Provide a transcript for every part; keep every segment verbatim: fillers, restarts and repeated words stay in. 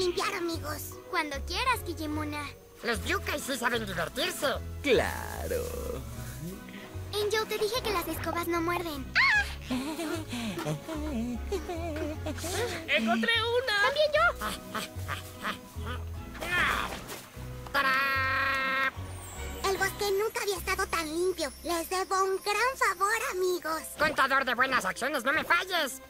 limpiar, amigos. Cuando quieras, Kigemuna. Los yokai sí saben divertirse. Claro. Angel, te dije que las escobas no muerden. ¡Ah! ¡Encontré una! ¡También yo! ¡Tarán! El bosque nunca había estado tan limpio. Les debo un gran favor, amigos. Contador de buenas acciones, no me falles.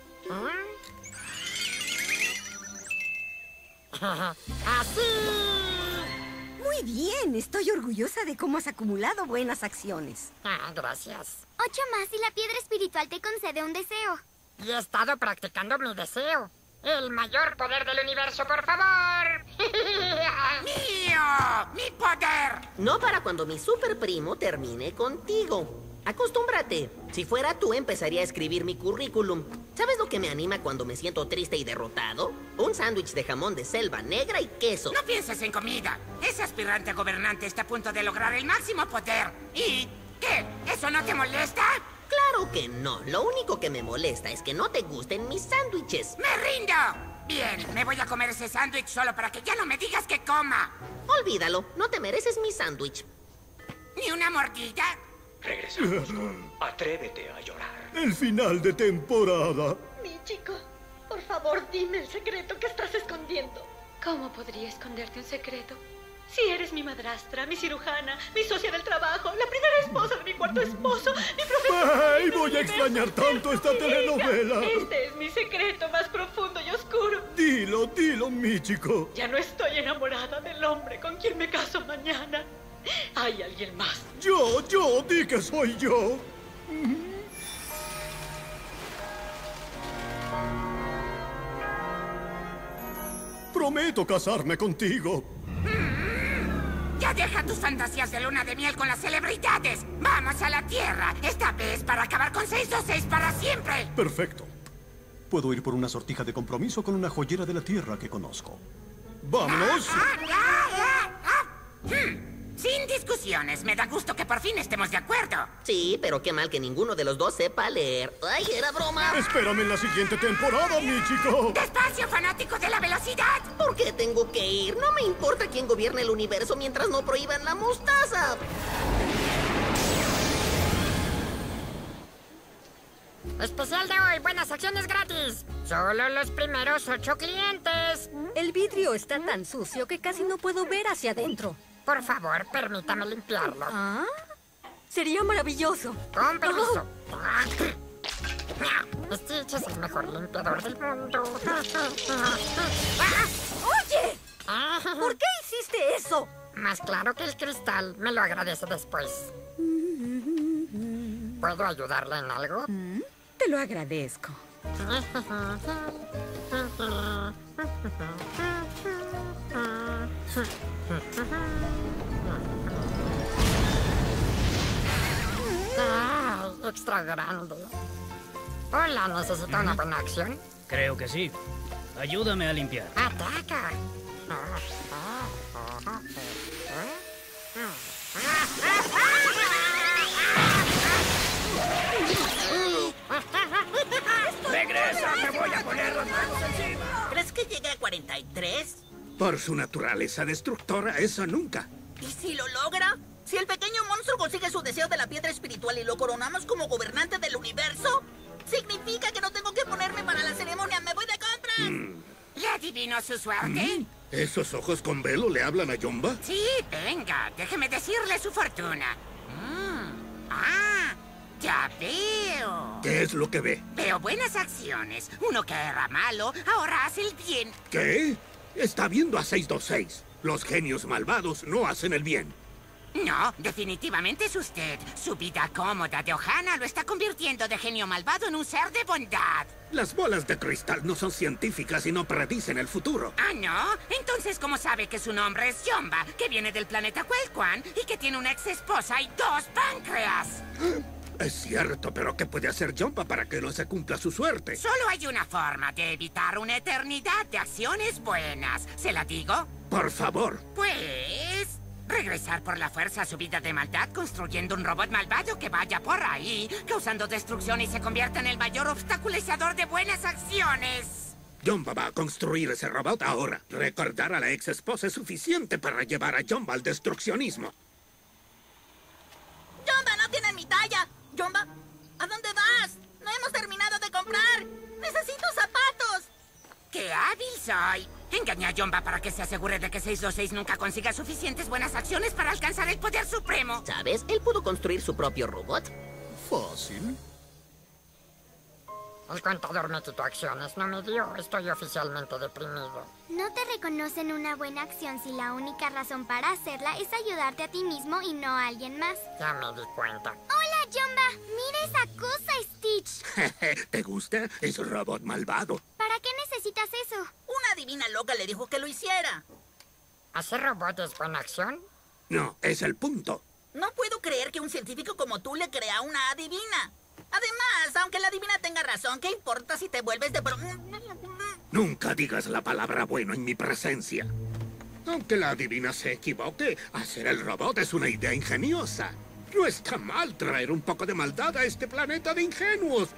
¡Así! Muy bien, estoy orgullosa de cómo has acumulado buenas acciones. Ah, gracias. Ocho más y la piedra espiritual te concede un deseo. Y he estado practicando mi deseo. El mayor poder del universo, por favor. ¡Mío! ¡Mi poder! No para cuando mi super primo termine contigo. Acostúmbrate. Si fuera tú, empezaría a escribir mi currículum. ¿Sabes lo que me anima cuando me siento triste y derrotado? Un sándwich de jamón de selva negra y queso. No pienses en comida. Ese aspirante a gobernante está a punto de lograr el máximo poder. ¿Y qué? ¿Eso no te molesta? Claro que no. Lo único que me molesta es que no te gusten mis sándwiches. ¡Me rindo! Bien, me voy a comer ese sándwich solo para que ya no me digas que coma. Olvídalo. No te mereces mi sándwich. ¿Ni una mordida? Regresamos con Atrévete a llorar. El final de temporada. Mi chico, por favor, dime el secreto que estás escondiendo. ¿Cómo podría esconderte un secreto? Si eres mi madrastra, mi cirujana, mi socia del trabajo, la primera esposa de mi cuarto esposo, mi profesora... ¡Ay, voy a extrañar tanto esta telenovela! Este es mi secreto más profundo y oscuro. Dilo, dilo, Michiko. Ya no estoy enamorada del hombre con quien me caso mañana. Hay alguien más. Yo, yo, di que soy yo. Prometo casarme contigo. Ya deja tus fantasías de luna de miel con las celebridades. Vamos a la Tierra. Esta vez para acabar con seis dos seis para siempre. Perfecto. Puedo ir por una sortija de compromiso con una joyera de la Tierra que conozco. ¡Vámonos! Ah, ah, ah, ah. Hmm. Sin discusiones, me da gusto que por fin estemos de acuerdo. Sí, pero qué mal que ninguno de los dos sepa leer. ¡Ay, era broma! Espérame en la siguiente temporada, Michiko. ¡Despacio, fanático de la velocidad! ¿Por qué tengo que ir? No me importa quién gobierne el universo mientras no prohíban la mostaza. Especial de hoy, buenas acciones gratis. Solo los primeros ocho clientes. El vidrio está tan sucio que casi no puedo ver hacia adentro. Por favor, permítame limpiarlo. ¿Ah? Sería maravilloso. Con permiso. Stitch es el mejor limpiador del mundo. ¡Oye! ¿Por qué hiciste eso? Más claro que el cristal. Me lo agradece después. ¿Puedo ayudarle en algo? Te lo agradezco. Ay, extra grande. Hola, ¿necesita una buena acción? Creo que sí. Ayúdame a limpiar. ¡Ataca! ¡Regresa! ¡Te voy a poner los manos encima! ¿Crees que llegue a cuarenta y tres? Por su naturaleza destructora, eso nunca. ¿Y si lo logra? Si el pequeño monstruo consigue su deseo de la piedra espiritual y lo coronamos como gobernante del universo, ¿significa que no tengo que ponerme para la ceremonia? ¡Me voy de compras! Mm. ¿Le adivinó su suerte? ¿Esos ojos con velo le hablan a Yomba? Sí, venga, déjeme decirle su fortuna. Mm. ¡Ah! ¡Ya veo! ¿Qué es lo que ve? Veo buenas acciones. Uno que era malo, ahora hace el bien. ¿Qué? Está viendo a seis dos seis. Los genios malvados no hacen el bien. No, definitivamente es usted. Su vida cómoda de Ohana lo está convirtiendo de genio malvado en un ser de bondad. Las bolas de cristal no son científicas y no predicen el futuro. ¿Ah, no? Entonces, ¿cómo sabe que su nombre es Yomba, que viene del planeta Cuelcuan y que tiene una ex esposa y dos páncreas? Es cierto, pero ¿qué puede hacer Yomba para que no se cumpla su suerte? Solo hay una forma de evitar una eternidad de acciones buenas. ¿Se la digo? Por favor. Pues... regresar por la fuerza a su vida de maldad construyendo un robot malvado que vaya por ahí, causando destrucción y se convierta en el mayor obstaculizador de buenas acciones. Jumba va a construir ese robot ahora. Recordar a la ex esposa es suficiente para llevar a Jumba al destruccionismo. ¡Jumba, no tienen mi talla! ¡Jumba! ¿A dónde vas? ¡No hemos terminado de comprar! ¡Necesito zapatos! ¡Qué hábil soy! Engañé a Jumba para que se asegure de que seiscientos veintiséis nunca consiga suficientes buenas acciones para alcanzar el poder supremo. ¿Sabes? Él pudo construir su propio robot. Fácil. El contador me quitó acciones, no me dio. Estoy oficialmente deprimido. No te reconocen una buena acción si la única razón para hacerla es ayudarte a ti mismo y no a alguien más. Ya me di cuenta. ¡Hola, Jumba! ¡Mira esa cosa, Stitch! ¿Te gusta? Es un robot malvado. ¿Para qué necesitas eso? Una divina loca le dijo que lo hiciera. ¿Hacer robot es buena acción? No, es el punto. No puedo creer que un científico como tú le crea una adivina. Además, aunque la adivina tenga razón, ¿qué importa si te vuelves de... Nunca digas la palabra bueno en mi presencia. Aunque la adivina se equivoque, hacer el robot es una idea ingeniosa. No está mal traer un poco de maldad a este planeta de ingenuos.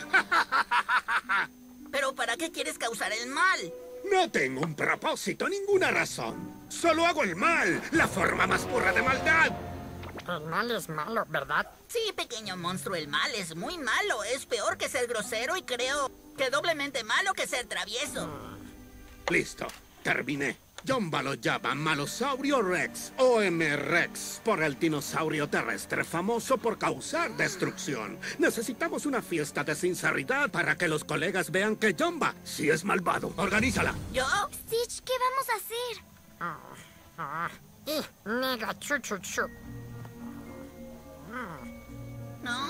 ¿Pero para qué quieres causar el mal? No tengo un propósito, ninguna razón. Solo hago el mal, la forma más pura de maldad. El mal es malo, ¿verdad? Sí, pequeño monstruo, el mal es muy malo. Es peor que ser grosero y creo que doblemente malo que ser travieso. Listo, terminé. Jumba lo llama Malosaurio Rex, O M Rex, por el dinosaurio terrestre famoso por causar destrucción. Necesitamos una fiesta de sinceridad para que los colegas vean que Jumba sí es malvado. ¡Organízala! ¿Yo? Stitch, ¿qué vamos a hacer? Oh, oh. Y nega chu chu chu. No.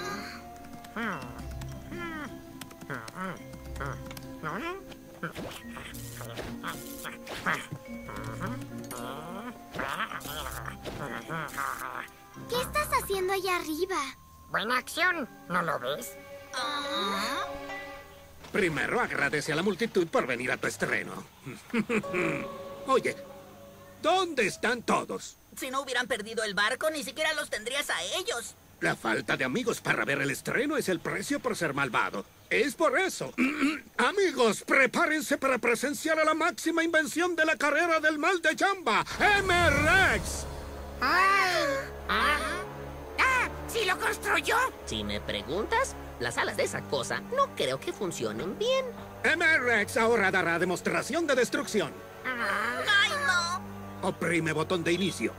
¿Qué estás haciendo allá arriba? Buena acción, ¿no lo ves? Ah. Primero agradece a la multitud por venir a tu estreno. Oye, ¿dónde están todos? Si no hubieran perdido el barco, ni siquiera los tendrías a ellos. La falta de amigos para ver el estreno es el precio por ser malvado. Es por eso. Amigos, prepárense para presenciar a la máxima invención de la carrera del mal de Jumba, M Rex. ¡Ay! ¿Ah? ¡Ah! ¿Sí lo construyó? Si me preguntas, las alas de esa cosa no creo que funcionen bien. M Rex ahora dará demostración de destrucción. ¡Ay, no! Oprime botón de inicio.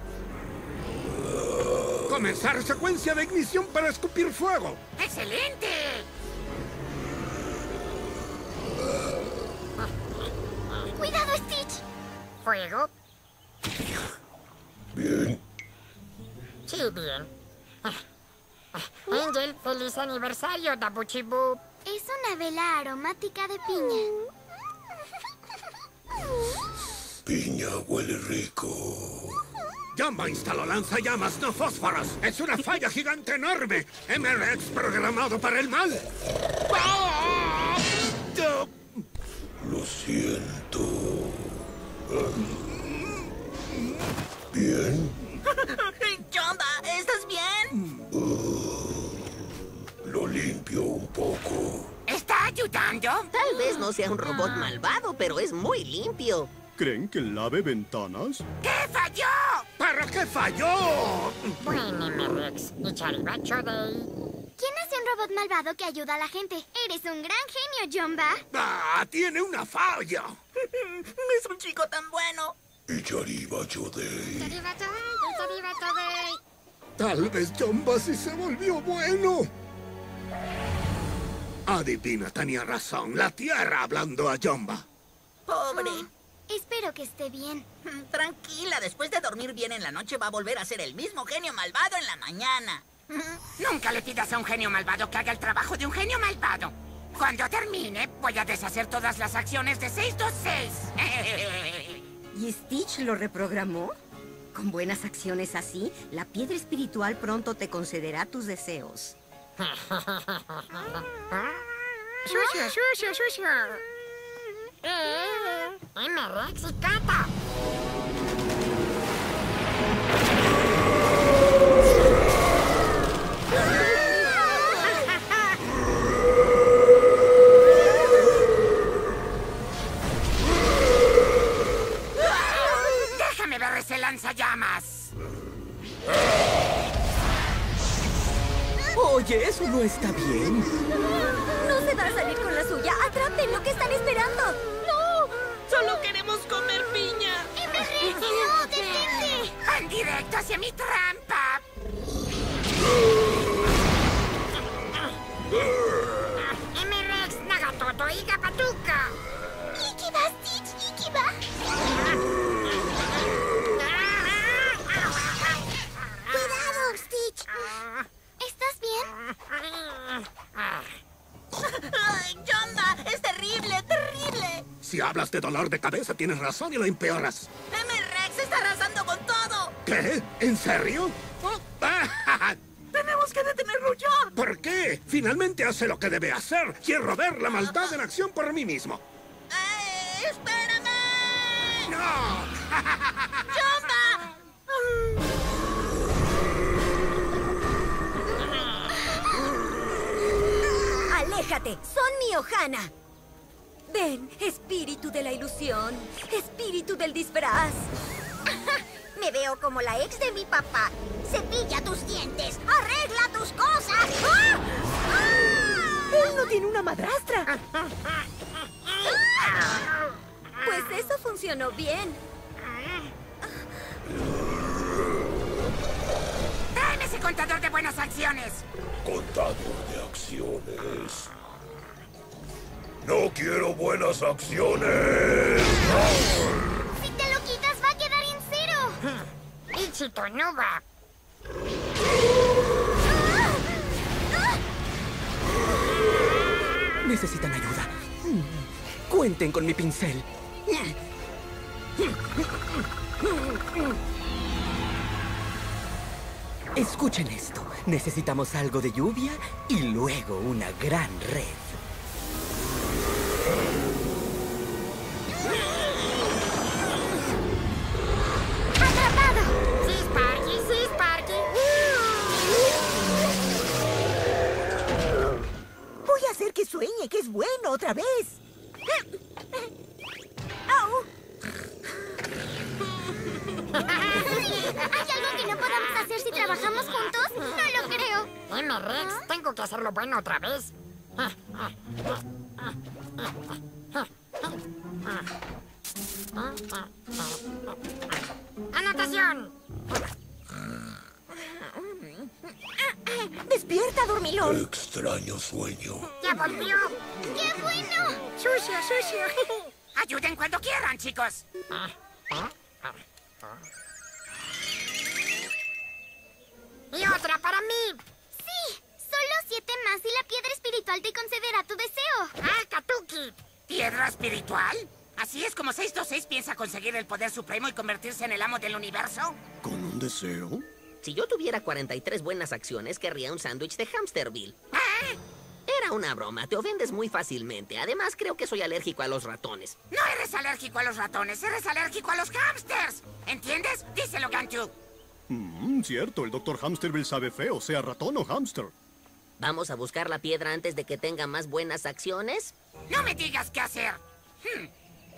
Comenzar secuencia de ignición para escupir fuego. ¡Excelente! ¡Cuidado, Stitch! ¿Fuego? Bien. Sí, bien. Angel, feliz aniversario, Dabuchibu. Es una vela aromática de piña. Piña huele rico. Jumba instaló lanzallamas, no fósforos. Es una falla gigante enorme. M Rex programado para el mal. ¡Ah! Yo- Lo siento. ¿Bien? Jumba, ¿estás bien? Lo limpio un poco. ¿Está ayudando? Tal vez no sea un robot malvado, pero es muy limpio. ¿Creen que lave ventanas? ¿Qué falló? ¿Pero qué falló? Buen M Rex y Charibacho Day. ¿Quién hace un robot malvado que ayuda a la gente? Eres un gran genio, Jumba. Ah, tiene una falla. Es un chico tan bueno. Y Charibacho Day. Charibacho Day, Charibacho Day. Tal vez Jumba sí se volvió bueno. Adivina, tenía razón. La tierra hablando a Jumba. Pobre. Espero que esté bien. Tranquila, después de dormir bien en la noche va a volver a ser el mismo genio malvado en la mañana. Nunca le pidas a un genio malvado que haga el trabajo de un genio malvado. Cuando termine, voy a deshacer todas las acciones de seiscientos veintiséis. ¿Y Stitch lo reprogramó? Con buenas acciones así, la piedra espiritual pronto te concederá tus deseos. Sucio, sucio, sucio. Eh, M Rex y Kata. ¡Agarre ese lanzallamas! Oye, eso no está bien. No se va a salir con la suya. ¡Atrapen lo que están esperando! ¡No! ¡Solo queremos comer piña! ¡M Rex, no! ¡Detente! ¡Van directo hacia mi trampa! ¡M Rex, Nagatoto y Gapatuka! ¡Ikiba, Stitch! ¡Ikiba! ¡Cuidado, Stitch! ¿Estás bien? ¡Ay, Jumba! ¡Es terrible, terrible! Si hablas de dolor de cabeza, tienes razón y lo empeoras. ¡M Rex está arrasando con todo! ¿Qué? ¿En serio? ¡Tenemos que detenerlo ya! ¿Por qué? Finalmente hace lo que debe hacer. Quiero ver la maldad en acción por mí mismo. ¡Eh, espérame! ¡No! ¡Jumba! ¡Aléjate! ¡Son mi Ohana! Ven, espíritu de la ilusión, espíritu del disfraz. Me veo como la ex de mi papá. Cepilla tus dientes, arregla tus cosas. ¡Ah! ¡Ah! Él no tiene una madrastra. Pues eso funcionó bien. ¡Tráeme ese contador de buenas acciones! Contador de acciones. No quiero buenas acciones. Si te lo quitas, va a quedar en cero. ¡Ichito, no va! Necesitan ayuda. Cuenten con mi pincel. Escuchen esto. Necesitamos algo de lluvia y luego una gran red. ¡Atrapado! ¡Sí, Sparky! ¡Sí, Sparky! Voy a hacer que sueñe que es bueno otra vez. ¡Au! ¿Hay algo que no podamos hacer si trabajamos juntos? No lo creo. ¡M Rex, tengo que hacerlo bueno otra vez! ¡Anotación! ¡Despierta, dormilón! Extraño sueño. ¡Ya volvió! ¡Qué bueno! ¡Sucio, sucio! ¡Ayuden cuando quieran, chicos! ¡Y otra para mí! Sí, solo siete más y la piedra espiritual te concederá tu deseo. ¡Ah, Katuki! ¿Piedra espiritual? ¿Así es como seis dos seis piensa conseguir el poder supremo y convertirse en el amo del universo? ¿Con un deseo? Si yo tuviera cuarenta y tres buenas acciones, querría un sándwich de Hamsterville. Era una broma, te ofendes muy fácilmente. Además, creo que soy alérgico a los ratones. No eres alérgico a los ratones, eres alérgico a los hámsters. ¿Entiendes? Díselo, Gantu. Mm, cierto, el doctor Hamsterville sabe feo, sea ratón o hámster. ¿Vamos a buscar la piedra antes de que tenga más buenas acciones? No me digas qué hacer. Hmm.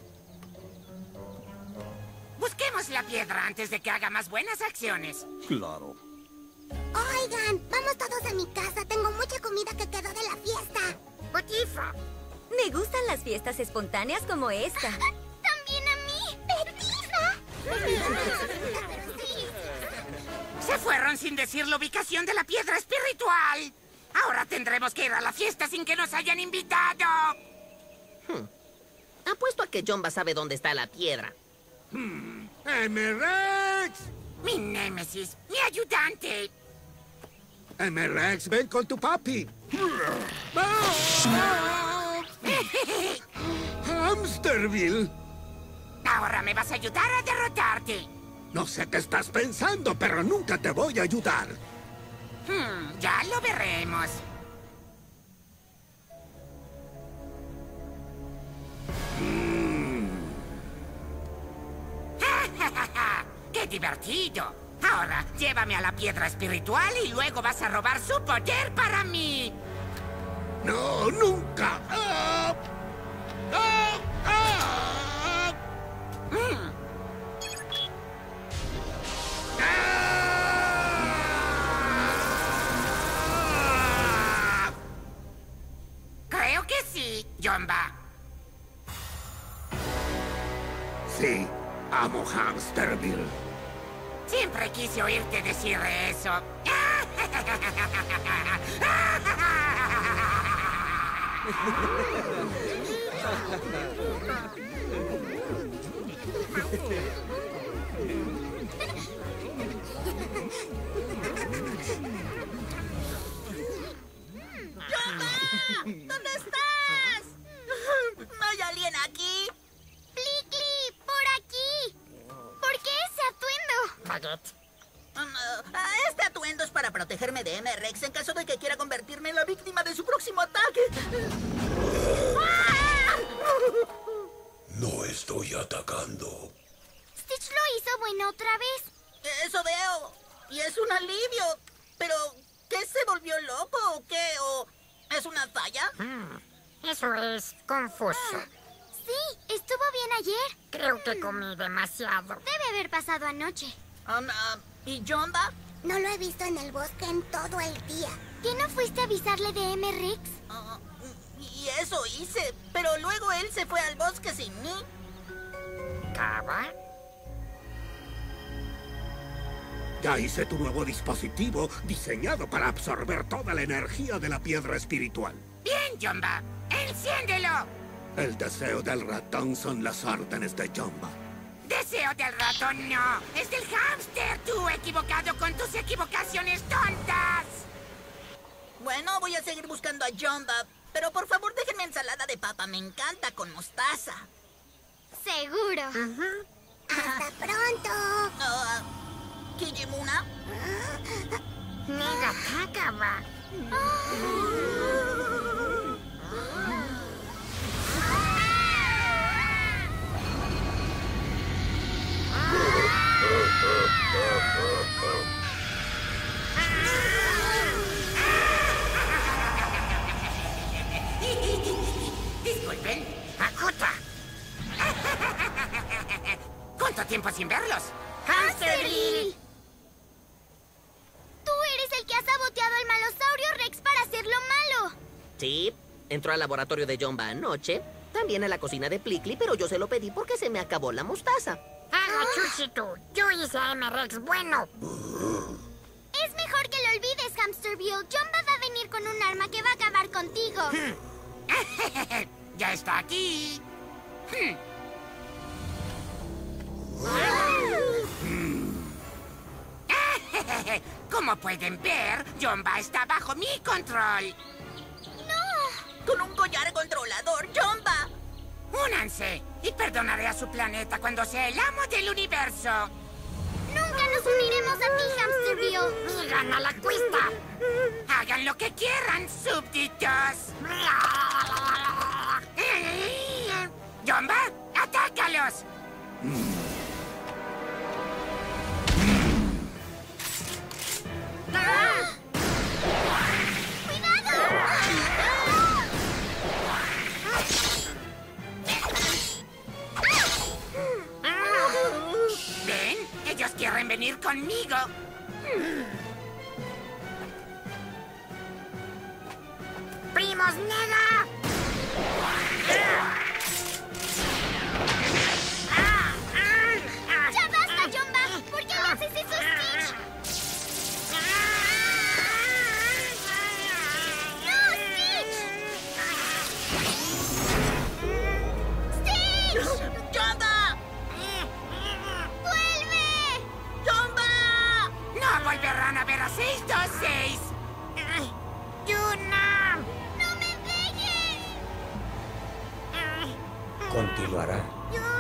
Busquemos la piedra antes de que haga más buenas acciones. Claro. Oigan, vamos todos a mi casa. Tengo mucha comida que quedó de la fiesta. ¡Botifa! Me gustan las fiestas espontáneas como esta. ¡También a mí! ¡Petifa! Se fueron sin decir la ubicación de la piedra espiritual. Ahora tendremos que ir a la fiesta sin que nos hayan invitado. Hmm. Apuesto a que Jumba sabe dónde está la piedra. Hmm. ¡M Rex! Mi némesis, mi ayudante. ¡M Rex, ven con tu papi! ¡Hamsterville! Ahora me vas a ayudar a derrotarte. No sé qué estás pensando, pero nunca te voy a ayudar. Hmm, ya lo veremos. Mm. ¡Qué divertido! Ahora, llévame a la piedra espiritual y luego vas a robar su poder para mí. ¡No, nunca! ¡Ah! ¡Ah! ¡Ah! Mm. amo Hamsterville. Siempre quise oírte decir eso. ¿Dónde estás? ¿No hay alguien aquí? ¡Plicli! ¡Por aquí! ¿Por qué ese atuendo? Baguette. Uh, este atuendo es para protegerme de M. Rex en caso de que quiera convertirme en la víctima de su próximo ataque. No estoy atacando. Stitch lo hizo bueno otra vez. Eso veo. Y es un alivio. Pero, ¿qué se volvió loco o qué? ¿O es una falla? Hmm, eso es confuso. Sí, estuvo bien ayer. Creo que comí demasiado. Debe haber pasado anoche. Um, uh, ¿Y Jonda? No lo he visto en el bosque en todo el día. ¿Qué no fuiste a avisarle de M. Rex? Uh, y eso hice, pero luego él se fue al bosque sin mí. ¿Cava? Ya hice tu nuevo dispositivo diseñado para absorber toda la energía de la piedra espiritual. Bien, Jumba. ¡Enciéndelo! El deseo del ratón son las órdenes de Jumba. ¡Deseo del ratón no! ¡Es del hámster! ¡Tú equivocado con tus equivocaciones tontas! Bueno, voy a seguir buscando a Jonda, pero por favor déjenme ensalada de papa. Me encanta con mostaza. Seguro. Uh-huh. ¡Hasta pronto! Uh, ¿Kijimuna? Negataka. Disculpen. ¡Akuta! ¿Cuánto tiempo sin verlos? ¡Hamsterville! Tú eres el que ha saboteado al malosaurio Rex para hacerlo malo. Sí, entró al laboratorio de Jumba anoche, también a la cocina de Plicli, pero yo se lo pedí porque se me acabó la mostaza. ¡Haga chuchitu! Yo hice a M. Rex bueno. Es mejor que lo olvides, Hamsterville. Jumba va a venir con un arma que va a acabar contigo. ¡Ya está aquí! Como pueden ver, Jumba está bajo mi control. ¡No! Con un collar controlador, Jumba. Únanse y perdonaré a su planeta cuando sea el amo del universo. Nunca nos uniremos a ti, Hamsterville. ¡Digan a la cuesta! Hagan lo que quieran, súbditos. Jumba, atácalos. ¡Ah! ¡Cuidado! ¿Ven? Ellos quieren venir conmigo. ¡Primos, nega! ¡Ya basta, Jumba! ¿Por qué le haces eso, Stitch? ¡No, Stitch! ¡Stitch! ¡Jumba! ¡Vuelve! ¡Jumba! No volverán a ver a seis dos seis. ¡Yuna! ¡No me dejes! Continuará. ¡Yuna!